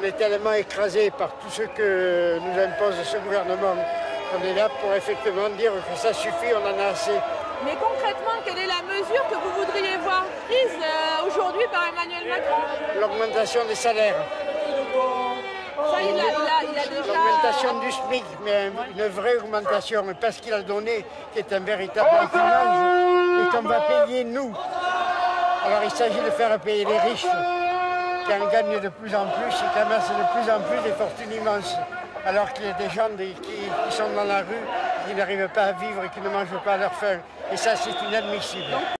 on est tellement écrasé par tout ce que nous impose ce gouvernement qu'on est là pour effectivement dire que ça suffit, on en a assez. Mais concrètement, quelle est la mesure que vous voudriez voir prise aujourd'hui par Emmanuel Macron? L'augmentation des salaires. Ça, il a déjà... L'augmentation du SMIC, mais une vraie augmentation, parce qu'il a donné, qui est un véritable finance, et qu'on va payer nous. Alors il s'agit de faire payer les riches, qui en gagnent de plus en plus et qui amassent de plus en plus des fortunes immenses. Alors qu'il y a des gens qui sont dans la rue, qui n'arrivent pas à vivre et qui ne mangent pas à leur faim. Et ça, c'est inadmissible.